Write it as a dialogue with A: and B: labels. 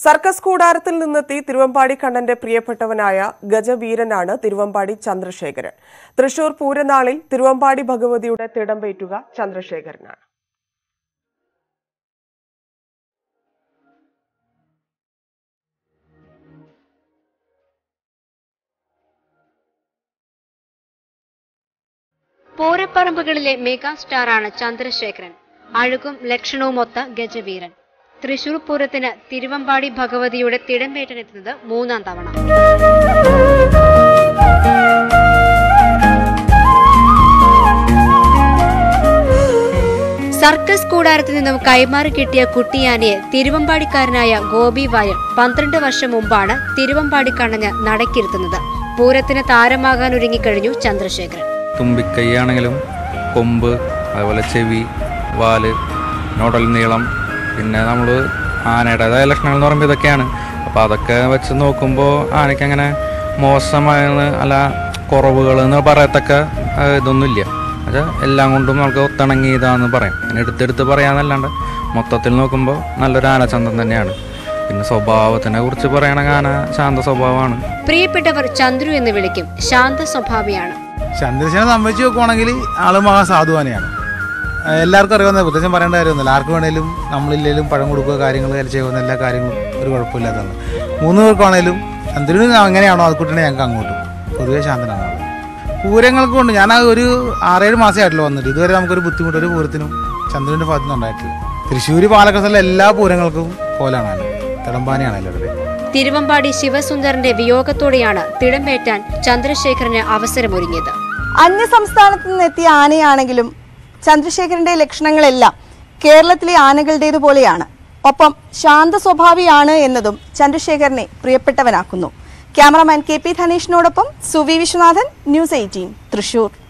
A: Circus കൂടാരത്തിൽ നിന്നെത്തി തിരുവമ്പാടി കണ്ണന്റെ പ്രിയപ്പെട്ടവനായ ഗജവീരനാണ് തിരുവമ്പാടി ചന്ദ്രശേഖരൻ. തൃശൂർ പൂരനാളിൽ തിരുവമ്പാടി ഭഗവതിയുടെ തിടമ്പേറ്റുക ചന്ദ്രശേഖരനാണ്.
B: പൂരപ്പറമ്പുകളിലെ മെഗാസ്റ്റാറാണ് ചന്ദ്രശേഖരൻ. അഴകും ലക്ഷണവുമൊത്ത ഗജവീരൻ. തൃശൂർ പൂരത്തിന് തിരുവമ്പാടി ഭഗവതിയുടെ തിടമ്പേറ്റനെത്തുന്നത് 3ാം തവണ. സർക്കസ് കൂടാരത്തിൽ നിന്നും കൈമാറി കിട്ടിയ കുട്ടിയാനയെ തിരുവമ്പാടിക്കാരനായ ഗോപി വാര്യർ 12 വർഷം മുമ്പാണ് തിരുവമ്പാടി കണ്ണന് നടക്കിരുത്തുന്നത്. പൂരത്തിന് താരമാകാൻ ഒരുങ്ങിക്കഴിഞ്ഞു ചന്ദ്രശേഖരൻ.
C: തുമ്പിക്കൈയാണെങ്കിലും കൊമ്പ്, അതുപോലെ ചെവി, വാല്, നോടൽ നീളം, പിന്നെ നമ്മൾ ആനയുടേതായ ലക്ഷണങ്ങൾ എന്ന് പറയുമ്പോൾ ഇതൊക്കെയാണ്. അപ്പോൾ അതൊക്കെ വെച്ച് നോക്കുമ്പോൾ ആനയ്ക്ക് അങ്ങനെ മോശമായെന്ന് അല്ല കുറവുകൾ എന്ന് പറയത്തക്ക ഇതൊന്നുമില്ല. അത് എല്ലാം കൊണ്ടും നമുക്ക് ഒത്തിണങ്ങിയതാണെന്ന് പറയാം. അങ്ങനെ എടുത്തെടുത്ത് പറയാന്നല്ലാണ്ട് മൊത്തത്തിൽ നോക്കുമ്പോൾ നല്ലൊരു ആനച്ചന്തം തന്നെയാണ്. പിന്നെ സ്വഭാവത്തിനെ കുറിച്ച് പറയുകയാണെങ്കിൽ ആന ശാന്ത സ്വഭാവമാണ്.
B: പ്രിയപ്പെട്ടവർ ചന്ദ്രു എന്ന് വിളിക്കും. ശാന്ത സ്വഭാവിയാണ്.
D: ചന്ദ്രശേഖരനെ സംബന്ധിച്ച് നോക്കുവാണെങ്കിൽ ആള് മഹാസാധുവാനെയാണ്. എല്ലാവർക്കും അറിയാവുന്ന, പ്രത്യേകം പറയേണ്ട കാര്യമൊന്നുമില്ല. ആർക്ക് വേണേലും നമ്മളില്ലേലും പഴം കൊടുക്കുക, കാര്യങ്ങൾ ചെയ്യുന്ന എല്ലാ കാര്യങ്ങളും ഒരു കുഴപ്പമില്ലാത്തതാണ്. 3 പേർക്കാണേലും ചന്ദ്രന് എങ്ങനെയാണോ അത് കുട്ടിനെ ഞങ്ങൾക്ക് അങ്ങോട്ടും പൊതുവേ ശാന്തനാണ്. പൂരങ്ങൾക്ക് കൊണ്ട് ഞാൻ ഒരു 6-7 മാസമായിട്ടല്ലോ വന്നിട്ട് ഇതുവരെ നമുക്കൊരു ബുദ്ധിമുട്ട് ഒരു പൂരത്തിനും ചന്ദ്രൻ്റെ ഭാഗത്തു നിന്നുണ്ടായിട്ടില്ല. തൃശ്ശൂർ പാലക്കാട് എല്ലാ പൂരങ്ങൾക്കും പോലാണ്, തിടമ്പാനിയാണ് എല്ലാവരുടെയും.
B: തിരുവമ്പാടി ശിവസുന്ദരന്റെ വിയോഗത്തോടെയാണ് തിടമ്പേറ്റാൻ ചന്ദ്രശേഖരന് അവസരമൊരുങ്ങിയത്.
E: അന്യസംസ്ഥാനത്ത് നിന്നെത്തിയ ആനയാണെങ്കിലും ചന്ദ്രശേഖരന്റെ ലക്ഷണങ്ങളെല്ലാം കേരളത്തിലെ ആനകളുടേതുപോലെയാണ്. ഒപ്പം ശാന്ത സ്വഭാവിയാണ് എന്നതും ചന്ദ്രശേഖരനെ പ്രിയപ്പെട്ടവനാക്കുന്നു. ക്യാമറാമാൻ KP ധനേഷിനോടൊപ്പം സുവി വിശ്വനാഥൻ, News 18 തൃശൂർ.